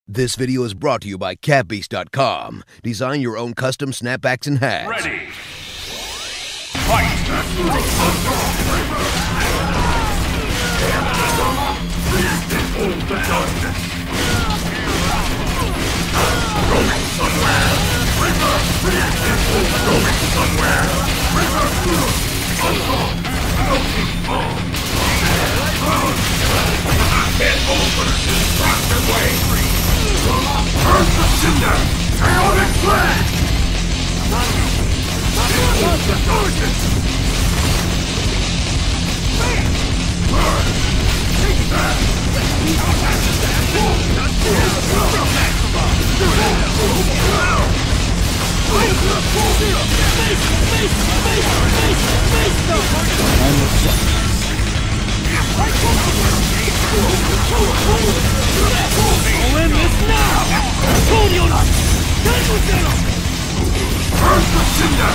This video is brought to you by catbeast.com. Design your own custom snapbacks and hats. Ready. Fight. Get over this rocket way! Earth the Cinder! Chaotic Flash! Behold the darkness! Burn! Take that! I'll end this now! Earth the Cinder!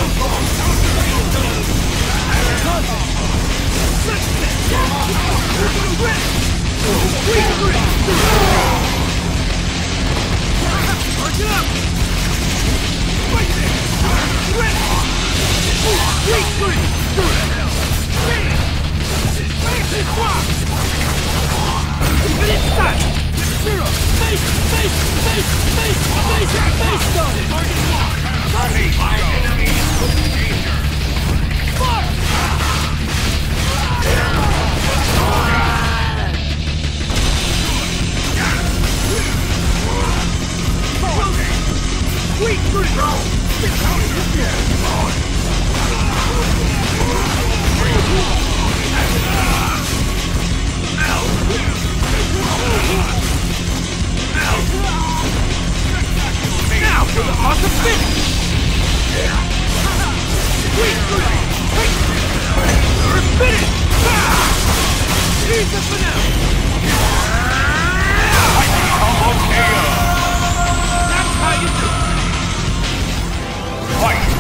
Now for the awesome finish! Spin it! Here's the finale! That's how you do it! Fight.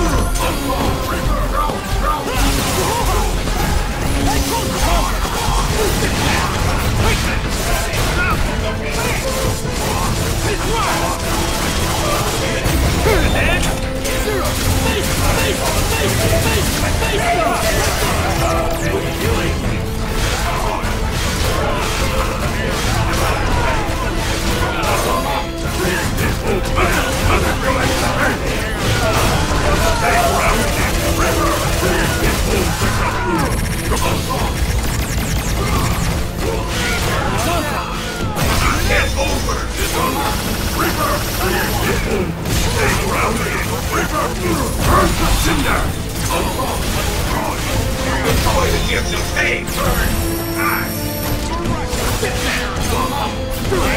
Get over this Reaper! Stay grounded! Reaper! Earth the Cinder! You're going to get some pain, burn!